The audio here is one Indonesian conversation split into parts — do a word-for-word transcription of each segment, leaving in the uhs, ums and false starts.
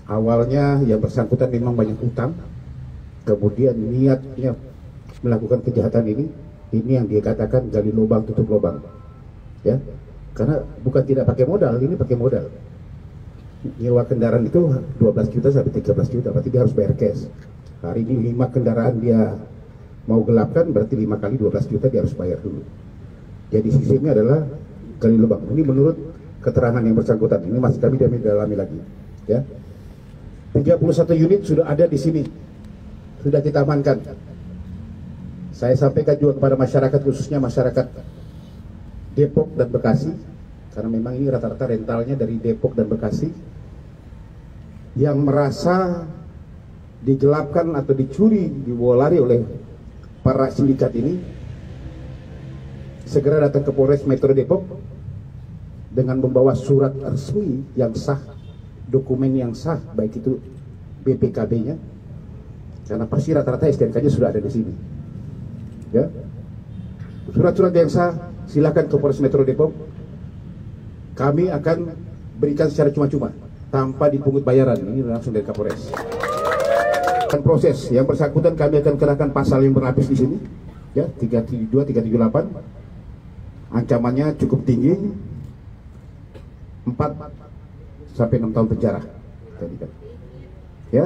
awalnya yang bersangkutan memang banyak utang, kemudian niatnya melakukan kejahatan ini, ini yang dia katakan gali lubang tutup lubang, ya, karena bukan tidak pakai modal, ini pakai modal. Nyewa kendaraan itu dua belas juta sampai tiga belas juta, berarti dia harus bayar cash. Hari ini lima kendaraan dia mau gelapkan, berarti lima kali dua belas juta dia harus bayar dulu. Jadi sistemnya adalah gali lubang. Ini menurut keterangan yang bersangkutan, ini masih kami dalami lagi, ya. tiga puluh satu unit sudah ada di sini, sudah kita amankan. Saya sampaikan juga kepada masyarakat, khususnya masyarakat Depok dan Bekasi, karena memang ini rata-rata rentalnya dari Depok dan Bekasi, yang merasa digelapkan atau dicuri, dibolari oleh para sindikat ini, segera datang ke Polres Metro Depok dengan membawa surat resmi yang sah, dokumen yang sah, baik itu B P K B-nya, karena pasti rata-rata S T N K-nya sudah ada di sini. Ya, surat-surat yang sah silakan ke Polres Metro Depok. Kami akan berikan secara cuma-cuma tanpa dipungut bayaran. Ini langsung dari Kapolres. Dan proses yang bersangkutan kami akan kenakan pasal yang berlapis di sini, ya, tiga tujuh dua, tiga tujuh delapan. Ancamannya cukup tinggi, empat sampai enam tahun penjara. Ya.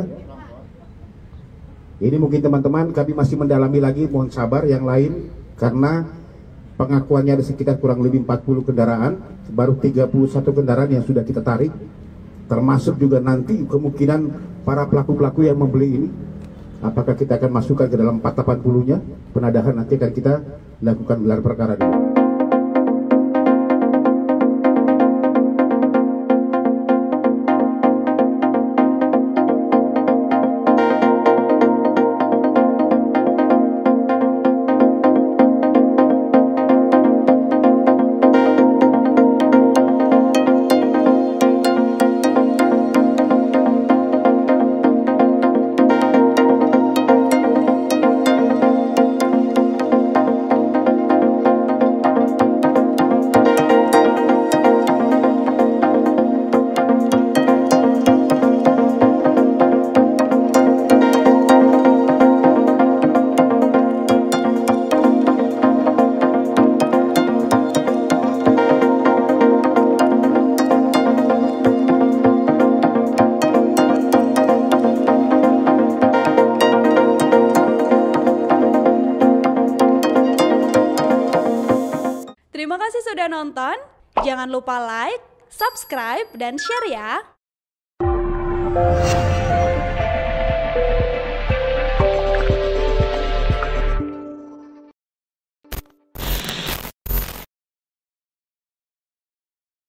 Ini mungkin teman-teman kami masih mendalami lagi, mohon sabar yang lain, karena pengakuannya ada sekitar kurang lebih empat puluh kendaraan, baru tiga puluh satu kendaraan yang sudah kita tarik, termasuk juga nanti kemungkinan para pelaku-pelaku yang membeli ini, apakah kita akan masukkan ke dalam empat ratus delapan puluh-nya, penadahan nanti akan kita lakukan gelar perkara dulu. Terima kasih sudah nonton. Jangan lupa like, subscribe, dan share ya.